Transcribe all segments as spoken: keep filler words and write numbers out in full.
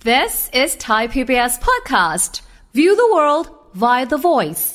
This is Thai พี บี เอส podcast. View the world via the voice.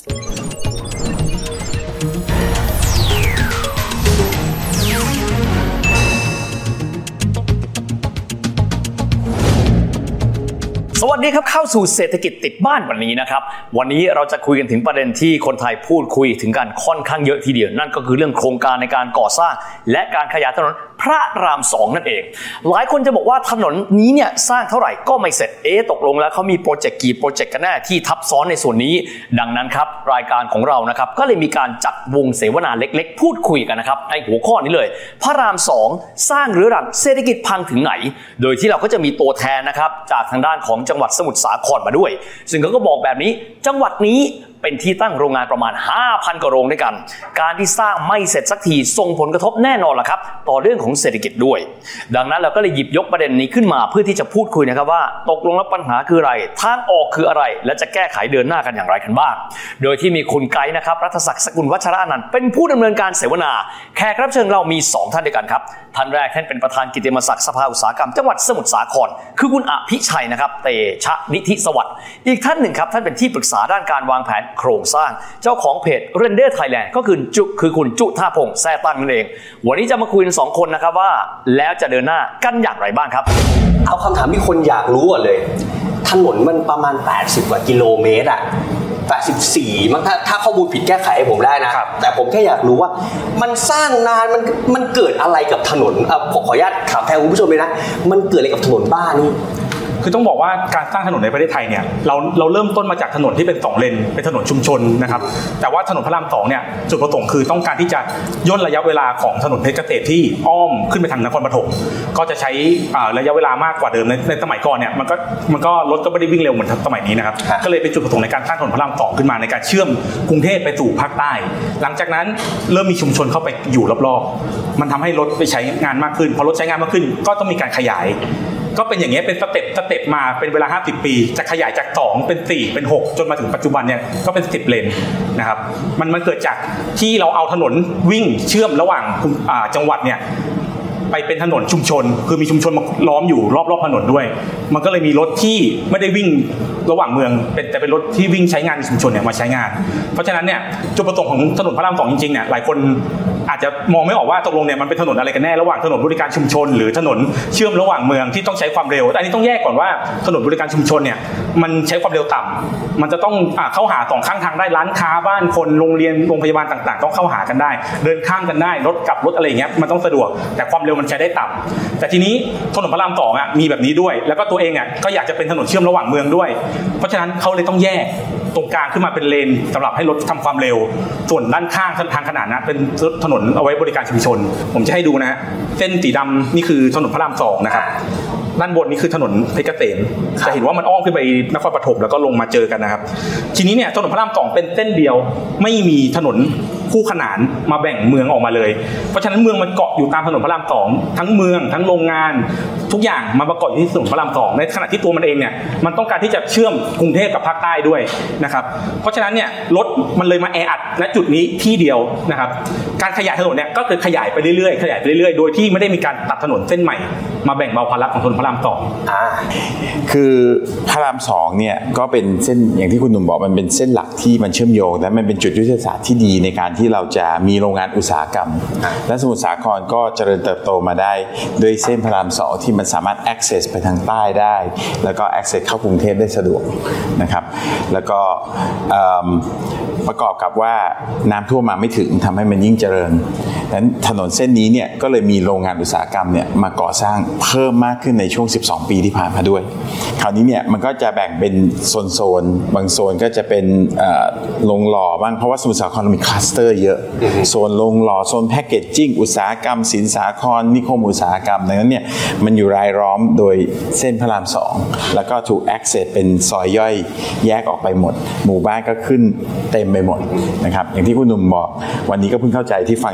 สวัสดีครับเข้าสู่เศรษฐกิจติดบ้านวันนี้นะครับวันนี้เราจะคุยกันถึงประเด็นที่คนไทยพูดคุยถึงกันค่อนข้างเยอะทีเดียวนั่นก็คือเรื่องโครงการในการก่อสร้างและการขยายถนนพระรามสองนั่นเองหลายคนจะบอกว่าถนนนี้เนี่ยสร้างเท่าไหร่ก็ไม่เสร็จเอ๊ะตกลงแล้วเขามีโปรเจกต์กี่โปรเจกต์กันแน่ที่ทับซ้อนในส่วนนี้ดังนั้นครับรายการของเรานะครับก็เลยมีการจัดวงเสวนาเล็กๆพูดคุยกันนะครับในหัวข้อนี้เลยพระรามสองสร้างเรื้อรังเศรษฐกิจพังถึงไหนโดยที่เราก็จะมีตัวแทนนะครับจากทางด้านของจังหวัดสมุทรสาครมาด้วยซึ่งเขาก็บอกแบบนี้จังหวัดนี้เป็นที่ตั้งโรงงานประมาณ ห้าพัน กว่าโรงด้วยกันการที่สร้างไม่เสร็จสักทีส่งผลกระทบแน่นอนล่ะครับต่อเรื่องของเศรษฐกิจด้วยดังนั้นเราก็เลยหยิบยกประเด็นนี้ขึ้นมาเพื่อที่จะพูดคุยนะครับว่าตกลงแล้วปัญหาคืออะไรทางออกคืออะไรและจะแก้ไขเดินหน้ากันอย่างไรกันบ้างโดยที่มีคุณไกด์นะครับรัฐศักดิ์สกุลวัชระอนันต์เป็นผู้ดำเนินการเสวนาแขกรับเชิญเรามีสองท่านด้วยกันครับท่านแรกท่านเป็นประธานกิตติมศักดิ์สภาอุตสาหกรรมจังหวัดสมุทรสาครคือคุณอภิชัยนะครับเตชะนิธิสวัสดิ์อีกท่านหนึ่งครับท่านเป็นที่ปรึกษาด้านการวางแผนโครงสร้างเจ้าของเพจ Render Thailand ก็คือจุคือคุณจุท่าพงษ์แซ่ตั้งนั่นเองวันนี้จะมาคุยกันสองคนนะครับว่าแล้วจะเดินหน้ากันอย่างไรบ้างครับเอาคำถามที่คนอยากรู้ก่อนเลยถนนมันประมาณแปดสิบกว่ากิโลเมตรอะแปดสิบสี่มั้งถ้าถ้าข้อมูลผิดแก้ไขให้ผมได้นะแต่ผมแค่อยากรู้ว่ามันสร้างนานมันมันเกิดอะไรกับถนนอ่ะขออนุญาตถามแทนคุณผู้ชมเลยนะมันเกิดอะไรกับถนนบ้านนี่คือต้องบอกว่าการสร้างถนนในประเทศไทยเนี่ยเราเราเริ่มต้นมาจากถนนที่เป็นสองเลนเป็นถนนชุมชนนะครับแต่ว่าถนนพระรามสองเนี่ยจุดประสงค์คือต้องการที่จะย่นระยะเวลาของถนนเพชรเกษมที่อ้อมขึ้นไปทางนครปฐมก็จะใช้ระยะเวลามากกว่าเดิมในในสมัยก่อนเนี่ยมันก็มันก็รถก็ไม่ได้วิ่งเร็วเหมือนสมัยนี้นะครับก็เลยเป็นจุดประสงค์ในการสร้างถนนพระรามสองขึ้นมาในการเชื่อมกรุงเทพไปสู่ภาคใต้หลังจากนั้นเริ่มมีชุมชนเข้าไปอยู่รอบๆมันทำให้รถไปใช้งานมากขึ้นพอรถใช้งานมากขึ้นก็ต้องมีการขยายก็เป็นอย่างเงี้ยเป็นสเต็ปสเต็ปมาเป็นเวลาห้าสิบปีจะขยายจากสองเป็นสี่เป็นหกจนมาถึงปัจจุบันเนี่ยก็เป็นสิบเลนนะครับมันมันเกิดจากที่เราเอาถนนวิ่งเชื่อมระหว่างจังหวัดเนี่ยไปเป็นถนนชุมชนคือมีชุมชนมาล้อมอยู่รอบๆถนนด้วยมันก็เลยมีรถที่ไม่ได้วิ่งระหว่างเมืองเป็นแต่เป็นรถที่วิ่งใช้งานในชุมชนเนี่ยมาใช้งานเพราะฉะนั้นเนี่ยจุดประสงค์ของถนนพระรามสองจริงๆเนี่ยหลายคนอาจจะมองไม่ออกว่าตกลงเนี่ยมันเป็นถนนอะไรกันแน่ระหว่างถนนบริการชุมชนหรือถนนเชื่อมระหว่างเมืองที่ต้องใช้ความเร็วแต่อันนี้ต้องแยกก่อนว่าถนนบริการชุมชนเนี่ยมันใช้ความเร็วต่ำมันจะต้องเข้าหาสองข้างทางได้ร้านค้าบ้านคนโรงเรียนโรงพยาบาลต่างๆต้องเข้าหากันได้เดินข้ามกันได้รถกลับรถอะไรอย่างเงี้ยมันต้องสะดวกแต่ความเร็วมันใช้ได้ต่ำแต่ทีนี้ถนนพระรามสองอ่ะมีแบบนี้ด้วยแล้วก็ตัวเองอ่ะก็อยากจะเป็นถนนเชื่อมระหว่างเมืองด้วยเพราะฉะนั้นเขาเลยต้องแยกตรงกลางขึ้นมาเป็นเลนสำหรับให้รถทำความเร็วส่วนด้านข้างทางขนานนะเป็นถนนเอาไว้บริการชุมชนผมจะให้ดูนะฮะเส้นสีดำนี่คือถนนพระรามสองนะครับด้านบนนี่คือถนนเพชรเกษมจะเห็นว่ามันอ้อมขึ้นไปนครปฐมแล้วก็ลงมาเจอกันนะครับทีนี้เนี่ยถนนพระรามสองเป็นเส้นเดียวไม่มีถนนคู่ขนานมาแบ่งเมืองออกมาเลยเพราะฉะนั้นเมืองมันเกาะอยู่ตามถนนพระรามสองทั้งเมืองทั้งโรงงานทุกอย่างมาประกอบอยู่ที่ถนนพระรามสองในขณะที่ตัวมันเองเนี่ยมันต้องการที่จะเชื่อมกรุงเทพกับภาคใต้ด้วยนะครับเพราะฉะนั้นเนี่ยรถมันเลยมาแออัดณจุดนี้ที่เดียวนะครับการขยายถนนเนี่ยก็คือขยายไปเรื่อยๆขยายไปเรื่อยๆโดยที่ไม่ได้มีการตัดถนนเส้นใหม่มาแบ่งเบาภาระของถนนพระรามสองอ่าคือพระรามสองเนี่ยก็เป็นเส้นอย่างที่คุณหนุ่มบอกมันเป็นเส้นหลักที่มันเชื่อมโยงและมันเป็นจุดยุทธศาสตร์ที่ดีในการที่เราจะมีโรงงานอุตสาหกรรมและสมุทรสาครก็เจริญเติบโตมาได้ด้วยเส้นพระรามสองที่มันสามารถ access ไปทางใต้ได้แล้วก็ access เข้ากรุงเทพได้สะดวกนะครับแล้วก็ประกอบกับว่าน้ำท่วมมาไม่ถึงทำให้มันยิ่งเจริญดังนั้นถนนเส้นนี้เนี่ยก็เลยมีโรงงานอุตสาหกรรมเนี่ยมาก่อสร้างเพิ่มมากขึ้นในช่วงสิบสองปีที่ผ่านมาด้วยคราวนี้เนี่ยมันก็จะแบ่งเป็นโซนๆบางโซนก็จะเป็นโรงหล่อบ้างเพราะว่าสมุทรสาครมีคลัสเตอร์เยอะโซนโรงหล่อโซนแพคเกจจิ้งอุตสาหกรรมสินสาครนิคมอุตสาหกรรมดังนั้นเนี่ยมันอยู่รายล้อมโดยเส้นพระรามสองแล้วก็ถูก access เป็นซอยย่อยแยกออกไปหมดหมู่บ้านก็ขึ้นเต็มไปหมดนะครับอย่างที่คุณหนุ่มบอกวันนี้ก็เพิ่งเข้าใจที่ฟังคุณหนุ่ม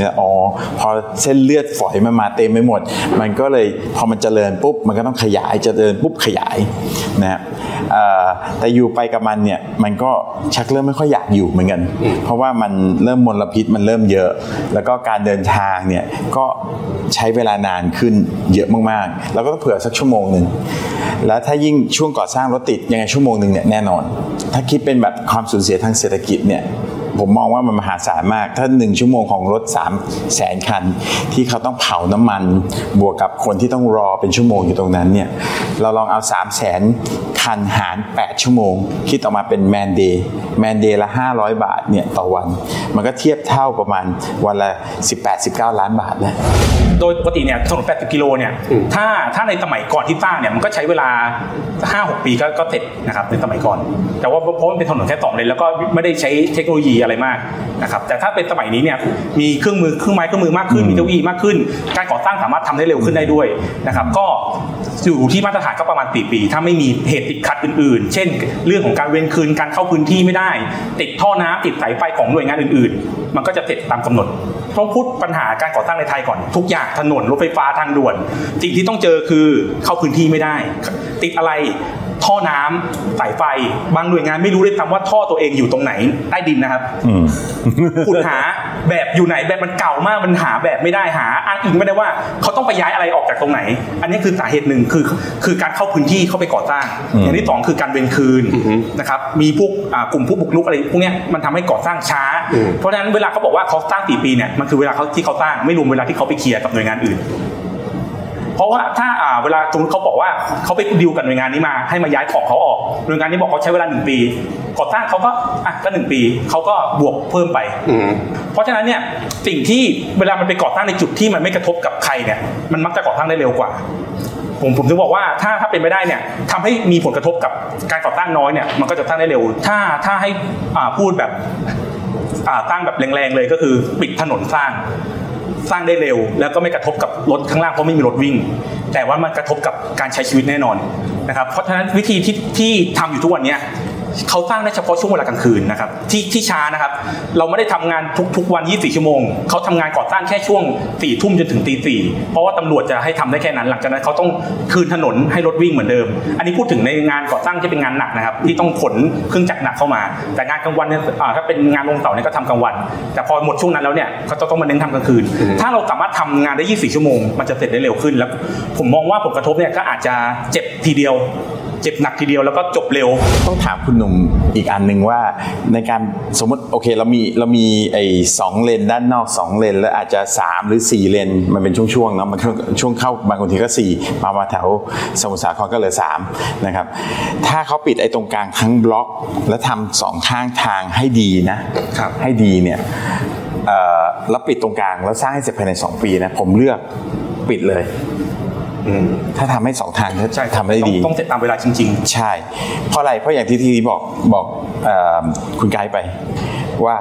เนี่ยอ๋อพอเส้นเลือดฝอยมันมาเต็มไปหมดมันก็เลยพอมันเจริญปุ๊บมันก็ต้องขยายเจริญปุ๊บขยายนะแต่อยู่ไปกับมันเนี่ยมันก็ชักเริ่มไม่ค่อยอยากอยู่เหมือนกันเพราะว่ามันเริ่มมลพิษมันเริ่มเยอะแล้วก็การเดินทางเนี่ยก็ใช้เวลานานขึ้นเยอะมากๆแล้วก็ต้องเผื่อสักชั่วโมงนึงแล้วถ้ายิ่งช่วงก่อสร้างรถติดยังไงชั่วโมงนึงเนี่ยแน่นอนถ้าคิดเป็นแบบความสูญเสียทางเศรษฐกิจเนี่ยผมมองว่ามันมหาศาลมากถ้าหนึ่งชั่วโมงของรถสามแสนคันที่เขาต้องเผาน้ำมันบวกกับคนที่ต้องรอเป็นชั่วโมงอยู่ตรงนั้นเนี่ยเราลองเอาสามแสนคันหารแปดชั่วโมงคิดออกมาเป็นแมนเดย์แมนเดย์ละห้าร้อยบาทเนี่ยต่อวันมันก็เทียบเท่าประมาณวันละ สิบแปด สิบเก้า ล้านบาทนะโดยปกติเนี่ยถนนแปดสิบกิโลเนี่ยถ้าถ้าในสมัยก่อนที่สร้างเนี่ยมันก็ใช้เวลา ห้าหก ปีก็ก็เสร็จนะครับในสมัยก่อนแต่ว่าเพราะมันเป็นถนนแค่สองเลนแล้วก็ไม่ได้ใช้เทคโนโลยีอะไรมากนะครับแต่ถ้าเป็นสมัยนี้เนี่ยมีเครื่องมือเครื่องไม้เครื่องมือมากขึ้นมีเทคโนโลยีมากขึ้นการก่อสร้างสามารถทำได้เร็วขึ้นได้ด้วยนะครับก็อยู่ที่มาตรฐานก็ประมาณสี่ปีถ้าไม่มีเหตุติดขัดอื่นๆเช่นเรื่องของการเว้นคืนการเข้าพื้นที่ไม่ได้ติดท่อน้ำติดสายไฟของหน่วยงานอื่นๆมันก็จะเสร็จตามกำหนดต้องพูดปัญหาการก่อสร้างในไทยก่อนทุกอย่างถนนรถไฟฟ้าทางด่วนสิ่งที่ต้องเจอคือเข้าพื้นที่ไม่ได้ติดอะไรท่อน้ำสายไฟบางหน่วยงานไม่รู้ด้วยซ้ำว่าท่อตัวเองอยู่ตรงไหนใต้ดินนะครับขุดหาแบบอยู่ไหนแบบมันเก่ามากมันหาแบบไม่ได้หาอ้างอิงไม่ได้ว่าเขาต้องไปย้ายอะไรออกจากตรงไหนอันนี้คือสาเหตุหนึ่งคือคือการเข้าพื้นที่เข้าไปก่อสร้างอย่างที่สองคือการเว้นคืนนะครับมีพวกกลุ่มผู้บุกรุกอะไรพวกนี้มันทำให้ก่อสร้างช้าเพราะฉะนั้นเวลาเขาบอกว่าเขาสร้างสี่ปีเนี่ยมันคือเวลาเขาที่เขาสร้างไม่รวมเวลาที่เขาไปเคลียร์กับหน่วยงานอื่นเพราะว่าถ้าอ่าเวลาสมมติเขาบอกว่าเขาไปดีลกับหน่วยงานนี้มาให้มาย้ายของเขาออกหน่วยงานนี้บอกเขาใช้เวลาหนึ่งปีก่อสร้างเขาก็อ่ะก็หนึ่งปีเขาก็บวกเพิ่มไปเพราะฉะนั้นเนี่ยสิ่งที่เวลามันไปก่อสร้างในจุดที่มันไม่กระทบกับใครเนี่ยมันมักจะก่อสร้างได้เร็วกว่าผมผมถึงบอกว่าถ้าถ้าเป็นไม่ได้เนี่ยทำให้มีผลกระทบกับการก่อสร้างน้อยเนี่ยมันก็จะสร้างได้เร็วถ้าถ้าให้อ่าพูดแบบอ่าสร้างแบบแรงๆเลยก็คือปิดถนนสร้างสร้างได้เร็วแล้วก็ไม่กระทบกับรถข้างล่างเพราะไม่มีรถวิ่งแต่ว่ามันกระทบกับการใช้ชีวิตแน่นอนนะครับเพราะฉะนั้นวิธีที่ที่ทำอยู่ทุกวันนี้เขาสร้างได้เฉพาะช่วงเวลากลางคืนนะครับที่ที่ช้านะครับเราไม่ได้ทำงานทุกทุกวันยี่สิบสี่ชั่วโมงเขาทำงานก่อสร้างแค่ช่วงสี่ทุ่มจนถึงตีสี่เพราะว่าตำรวจจะให้ทำได้แค่นั้นหลังจากนั้นเขาต้องคืนถนนให้รถวิ่งเหมือนเดิมอันนี้พูดถึงในงานก่อสร้างที่เป็นงานหนักนะครับที่ต้องขนเครื่องจักรหนักเข้ามาแต่งานกลางวันเนี่ยถ้าเป็นงานลงเสาเนี่ยก็ทำกลางวันแต่พอหมดช่วงนั้นแล้วเนี่ยเขาจะต้องมาเน้นทำกลางคืนถ้าเราสามารถทำงานได้ยี่สิบสี่ชั่วโมงมันจะเสร็จได้เร็วขึ้นแล้วผมมองว่าผลกระทบเนี่ยก็อาจจะเจ็บทีเดียวเจ็บหนักทีเดียวแล้วก็จบเร็วต้องถามคุณหนุ่มอีกอันนึงว่าในการสมมติโอเคเรามีเรามีไอ้สองเลนด้านนอกสองเลนแล้วอาจจะสามหรือสี่เลนมันเป็นช่วงๆเนาะมันช่วงช่วงเข้าบางทีก็สี่มามาแถวสมุทรสาครก็เหลือสามนะครับถ้าเขาปิดไอ้ตรงกลางทั้งบล็อกแล้วทำสองข้างทางให้ดีนะครับให้ดีเนี่ยเอ่อแล้วปิดตรงกลางแล้วสร้างให้เสร็จภายในสองปีนะผมเลือกปิดเลยถ้าทำให้สองทางทำได้ดีต้องเสร็จตามเวลาจริงๆใช่เพราะอะไรเพราะอย่างที่ที่บอกบอกคุณไกด์ไปว่า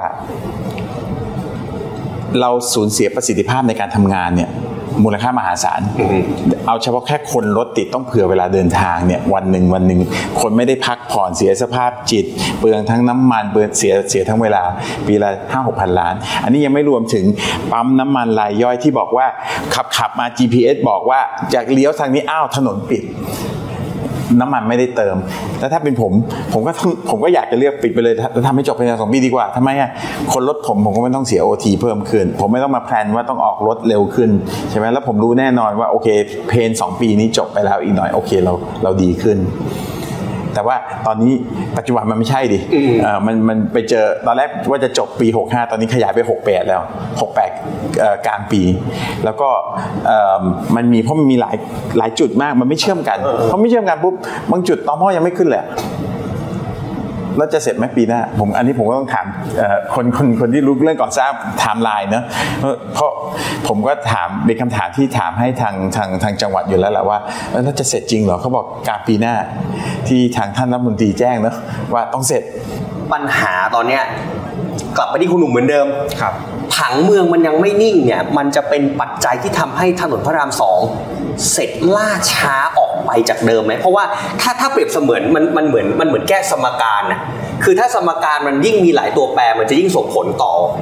เราสูญเสียประสิทธิภาพในการทำงานเนี่ยมูลค่ามหาศาลเอาเฉพาะแค่คนรถติดต้องเผื่อเวลาเดินทางเนี่ยวันหนึ่งวันหนึ่งคนไม่ได้พักผ่อนเสียสภาพจิตเปลืองทั้งน้ำมันเปลืองเสียเสียทั้งเวลาปีละห้าหกพันล้านอันนี้ยังไม่รวมถึงปั๊มน้ำมันรายย่อยที่บอกว่าขับขับมา จี พี เอส บอกว่าจากเลี้ยวทางนี้อ้าวถนนปิดน้ำมันไม่ได้เติมแล้วถ้าเป็นผมผมก็ผมก็อยากจะเลือกปิดไปเลยแล้วทำให้จบภายในสองปีดีกว่าทำไมอ่ะคนรถผมผมก็ไม่ต้องเสีย โอ ที เพิ่มขึ้นผมไม่ต้องมาแพลนว่าต้องออกรถเร็วขึ้นใช่ไหมแล้วผมรู้แน่นอนว่าโอเคเพนสองปีนี้จบไปแล้วอีกหน่อยโอเคเราเราดีขึ้นแต่ว่าตอนนี้ปัจจุบันมันไม่ใช่ดิเอ่อมันมันไปเจอตอนแรกว่าจะจบปีหกสิบห้าตอนนี้ขยายไปหกสิบแปดแล้วหกสิบแปดเอ่อกลางปีแล้วก็เอ่อมันมีเพราะมันมีหลายหลายจุดมากมันไม่เชื่อมกันเพราะไม่เชื่อมกันปุ๊บบางจุดตอม่อยังไม่ขึ้นเลยแล้วจะเสร็จไหมปีหน้าผมอันนี้ผมก็ต้องถามคนคนคนที่รู้เรื่องก่อสร้างไทม์ไลน์เนอะเพราะผมก็ถามเป็นคำถามที่ถามให้ทางทางทางจังหวัดอยู่แล้วแหละว่าแล้วจะเสร็จจริงเหรอเขาบอกกลางปีหน้าที่ทางท่านรัฐมนตรีแจ้งเนอะว่าต้องเสร็จปัญหาตอนเนี้ยกลับไปที่คุณหนุ่มเหมือนเดิมครับผังเมืองมันยังไม่นิ่งเนี่ยมันจะเป็นปัจจัยที่ทำให้ถนนพระรามสองเสร็จล่าช้าออกไปจากเดิมไหมเพราะว่าถ้าถ้าเปรียบเสมือนมันมันเหมือนมันเหมือนแก้สมการนะคือถ้าสมการมันยิ่งมีหลายตัวแปรมันจะยิ่งส่งผลต่อต่อคว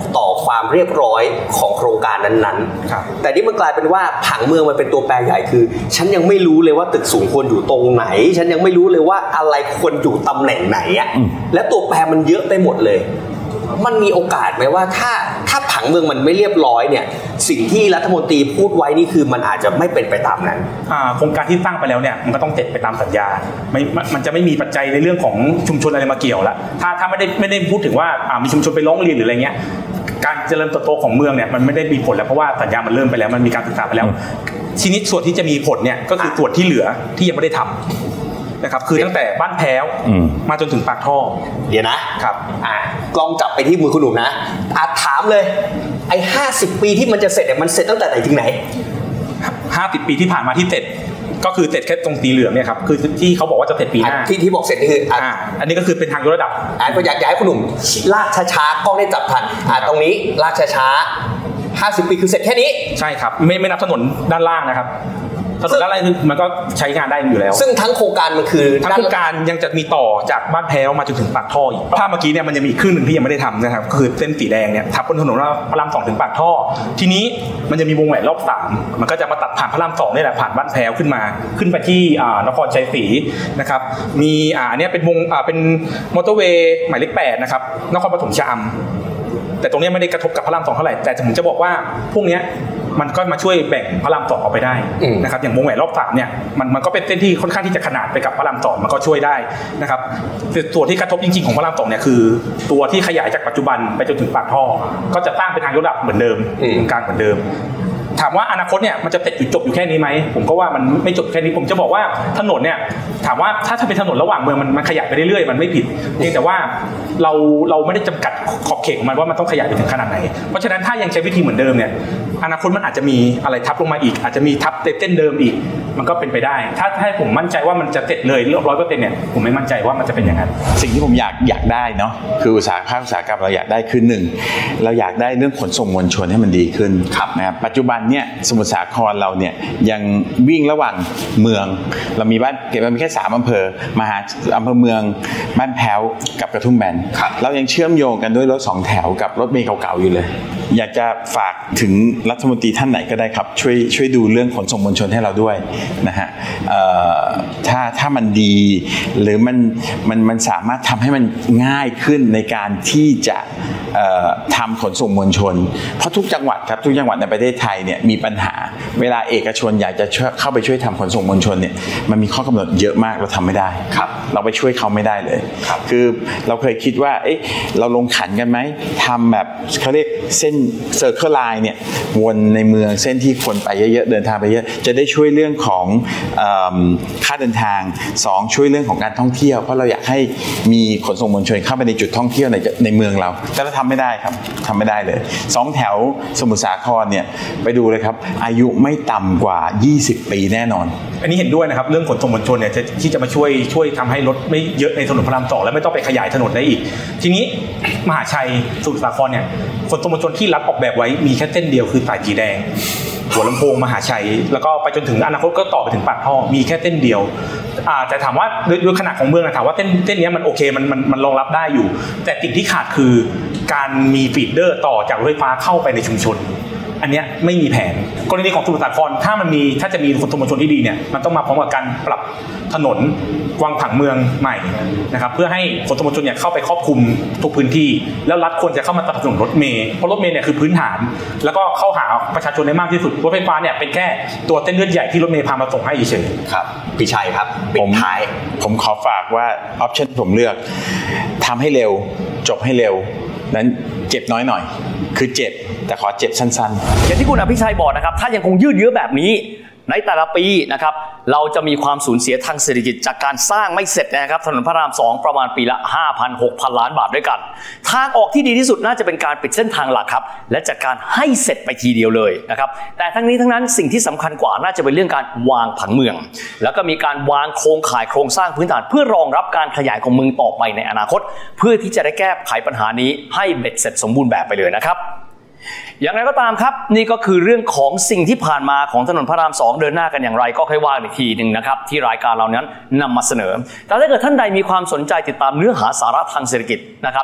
ความเรียบร้อยของโครงการนั้นๆแต่นี่มันกลายเป็นว่าผังเมืองมันเป็นตัวแปรใหญ่คือฉันยังไม่รู้เลยว่าตึกสูงควรอยู่ตรงไหนฉันยังไม่รู้เลยว่าอะไรควรอยู่ตำแหน่งไหนอ่ะและตัวแปรมันเยอะไปหมดเลยมันมีโอกาสไหมว่าถ้าถ้าผังเมืองมันไม่เรียบร้อยเนี่ยสิ่งที่รัฐมนตรีพูดไว้นี่คือมันอาจจะไม่เป็นไปตามนั้นโครงการที่ตั้งไปแล้วเนี่ยมันก็ต้องเสร็จไปตามสัญญาไม่มันจะไม่มีปัจจัยในเรื่องของชุมชนอะไรมาเกี่ยวละถ้าถ้าไม่ได้ไม่ได้พูดถึงว่ามีชุมชนไปร้องเรียนหรืออะไรเงี้ยการเจริญเติบโตของเมืองเนี่ยมันไม่ได้มีผลแล้วเพราะว่าสัญญามันเริ่มไปแล้วมันมีการศึกษาไปแล้วทีนี้ส่วนที่จะมีผลเนี่ยก็คือส่วนที่เหลือที่ยังไม่ได้ทำนะครับคือตั้งแต่บ้านแพ้วมาจนถึงปากท่อเดี๋ยวนะครับอ่ากล้องจับไปที่มือคุณหนุ่มนะอาถามเลยไอ้ห้าสิบปีที่มันจะเสร็จเนี่ยมันเสร็จตั้งแต่ไหนถึงไหนห้าสิบปีที่ผ่านมาที่เสร็จก็คือเสร็จแค่ตรงสีเหลืองเนี่ยครับคือที่เขาบอกว่าจะเสร็จปีหน้าที่ที่บอกเสร็จนี่คืออ่าอันนี้ก็คือเป็นทางยกระดับอ่าก็อยากให้คุณหนุ่มลากช้าๆกล้องได้จับทันอ่าตรงนี้ลากช้าๆห้าสิบปีคือเสร็จแค่นี้ใช่ครับไม่ไม่นับถนนด้านล่างนะครับถนนด้านล่างมันก็ใช้งานได้อยู่แล้วซึ่งทั้งโครงการมันคือทั้งโครงการยังจะมีต่อจากบ้านแพ้วมาจนถึงปากท่ออีกภาพเมื่อกี้เนี่ยมันยังมีอีกครึ่งนึงที่ยังไม่ได้ทำนะครับคือเส้นสีแดงเนี่ยทับบนถนนพระรามสองถึงปากท่อทีนี้มันจะมีวงแหวนรอบสามมันก็จะมาตัดผ่านพระรามสองนี่แหละผ่านบ้านแพ้วขึ้นมาขึ้นไปที่นครชัยศรีนะครับมีอ่าอันนี้เป็นวงอ่าเป็นมอเตอร์เวย์หมายเลขแปดนะครับนครปฐมชะอำแต่ตรงนี้ไม่ได้กระทบกับพระรามสองเท่าไหร่แต่ผมจะบอกว่าพวกนี้มันก็มาช่วยแบ่งพระรามสองออกไปได้นะครับอย่างวงแหวนรอบสามเนี่ยมันมันก็เป็นเส้นที่ค่อนข้างที่จะขนาดไปกับพระรามสองมันก็ช่วยได้นะครับตัวที่กระทบจริงๆของพระรามสองเนี่ยคือตัวที่ขยายจากปัจจุบันไปจนถึงปากท่อก็จะสร้างเป็นทางยกระดับเหมือนเดิมตรงกลางเหมือนเดิมถามว่าอนาคตเนี่ยมันจะเสร็จจบอยู่แค่นี้ไหมผมก็ว่ามันไม่จบแค่นี้ผมจะบอกว่าถนนเนี่ยถามว่าถ้าถ้าเป็นถนนระหว่างเมืองมันมันขยายไปเรื่อยๆมันไม่ผิดเพียงแต่ว่าเราเราไม่ได้จำกัดขอบเขตของมันว่ามันต้องขยายไปถึงขนาดไหนเพราะฉะนั้นถ้ายังใช้วิธีเหมือนเดิมเนี่ยอนาคตมันอาจจะมีอะไรทับลงมาอีกอาจจะมีทับเส้นเดิมอีกมันก็เป็นไปได้ถ้าให้ผมมั่นใจว่ามันจะเสร็จเลยร้อยเปอร์เซ็นต์เนี่ยผมไม่มั่นใจว่ามันจะเป็นอย่างนั้นสิ่งที่ผมอยากอยากได้เนาะคืออุตสาหภาคอุตสาหกรรมเราอยากได้คือหนึ่งเราอยากได้เรื่องขนส่งมวลชนให้มันดีขึ้นนะครับปัจจุบันเนี่ยสมุทรสาครเราเนี่ยยังวิ่งระหว่างเมืองเรามีบ้านเก็บมันมีแค่สามอำเภอมหาอำเภอเมืองบ้านแพ้วกับกระทุ่มแบนเรายังเชื่อมโยงกันด้วยรถสองแถวกับรถเมล์เก่าๆอยู่เลยอยากจะฝากถึงรัฐมนตรีท่านไหนก็ได้ครับช่วยช่วยดูเรื่องขนส่งมวลชนให้เราด้วยนะฮะถ้าถ้ามันดีหรือมันมันมันสามารถทำให้มันง่ายขึ้นในการที่จะทำขนส่งมวลชนเพราะทุกจังหวัดครับทุกจังหวัดในประเทศไทยเนี่ยมีปัญหาเวลาเอกชนอยากจะเข้าไปช่วยทำขนส่งมวลชนเนี่ยมันมีข้อกำหนดเยอะมากเราทำไม่ได้ครับเราไปช่วยเขาไม่ได้เลยคือเราเคยคิดว่าเอ๊ะเราลงขันกันไหมทำแบบเขาเรียกเส้นเซอร์เคิลไลน์เนี่ยวนในเมืองเส้นที่คนไปเยอะๆเดินทางไปเยอะจะได้ช่วยเรื่องของค่าเดินทางสองช่วยเรื่องของการท่องเที่ยวเพราะเราอยากให้มีขนส่งมวลชนเข้าไปในจุดท่องเที่ยวในในเมืองเราแต่เราทำไม่ได้ครับทำไม่ได้เลยสองแถวสมุทรสาครเนี่ยไปดูเลยครับอายุไม่ต่ำกว่ายี่สิบปีแน่นอนอันนี้เห็นด้วยนะครับเรื่องขนส่งมวลชนเนี่ยที่จะมาช่วยช่วยทำให้รถไม่เยอะในถนนพระรามสองและไม่ต้องไปขยายถนนได้อีกทีนี้มหาชัยสมุทรสาครเนี่ยขนส่งมวลชนที่รับออกแบบไว้มีแค่เส้นเดียวคือสายสีแดงหัวลำโพงมหาชัยแล้วก็ไปจนถึงอนาคตก็ต่อไปถึงปากท่อมีแค่เส้นเดียวแต่ถามว่าด้วยขนาดของเมืองนะถามว่าเส้นเส้นนี้มันโอเคมันมันมันรองรับได้อยู่แต่สิ่งที่ขาดคือการมีฟีดเดอร์ต่อจากรถไฟฟ้าเข้าไปในชุมชนอันนี้ไม่มีแผนกรณีของสมุทรสาครถ้ามันมีถ้าจะมีขนส่งมวลชนที่ดีเนี่ยมันต้องมาพร้อมกับการปรับถนนวางผังเมืองใหม่นะครับเพื่อให้ขนส่งมวลชนเนี่ยเข้าไปครอบคลุมทุกพื้นที่แล้วรัฐควรจะเข้ามาสนับสนุนรถเมล์เพราะรถเมล์เนี่ยคือพื้นฐานแล้วก็เข้าหาประชาชนได้มากที่สุดรถไฟฟ้าเนี่ยเป็นแค่ตัวเส้นเลือดใหญ่ที่รถเมล์พามาส่งให้เฉยๆครับพี่ชัยครับผมท้ายผมขอฝากว่าออปชั่นผมเลือกทำให้เร็วจบให้เร็วนั้นเจ็บน้อยหน่อยคือเจ็บแต่ขอเจ็บสั้นๆอย่างที่คุณอภิชัยบอกนะครับถ้ายังคงยืดเยื้อแบบนี้ในแต่ละปีนะครับเราจะมีความสูญเสียทางเศรษฐกิจจากการสร้างไม่เสร็จนะครับถนนพระรามสองประมาณปีละ ห้าพัน หกพัน ล้านบาทด้วยกันทางออกที่ดีที่สุดน่าจะเป็นการปิดเส้นทางหลักครับและจัดการให้เสร็จไปทีเดียวเลยนะครับแต่ทั้งนี้ทั้งนั้นสิ่งที่สำคัญกว่าน่าจะเป็นเรื่องการวางผังเมืองแล้วก็มีการวางโครงข่ายโครงสร้างพื้นฐานเพื่อรองรับการขยายของเมืองต่อไปในอนาคตเพื่อที่จะได้แก้ไขปัญหานี้ให้เบ็ดเสร็จสมบูรณ์แบบไปเลยนะครับอย่างไรก็ตามครับนี่ก็คือเรื่องของสิ่งที่ผ่านมาของถนนพระรามสองเดินหน้ากันอย่างไรก็ค่อยว่าอีกทีหนึ่งนะครับที่รายการเรานั้นนำมาเสนอแต่ถ้าเกิดท่านใดมีความสนใจติดตามเนื้อหาสาระทางเศรษฐกิจนะครับ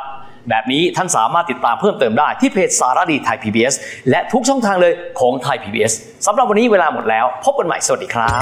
แบบนี้ท่านสามารถติดตามเพิ่มเติมได้ที่เพจสารดีไทย พี บี เอส และทุกช่องทางเลยของไทย พี บี เอส สำหรับวันนี้เวลาหมดแล้วพบกันใหม่สวัสดีครับ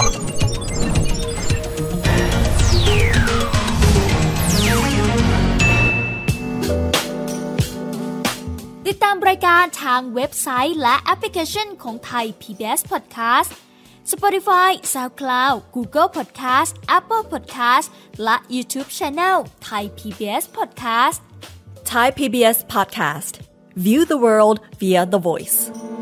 ติดตามรายการทางเว็บไซต์และแอปพลิเคชันของไทย พี บี เอส Podcast Spotify, SoundCloud, Google Podcast, Apple Podcast และ YouTube Channel Thai พี บี เอส Podcast Thai พี บี เอส Podcast View the world via the voice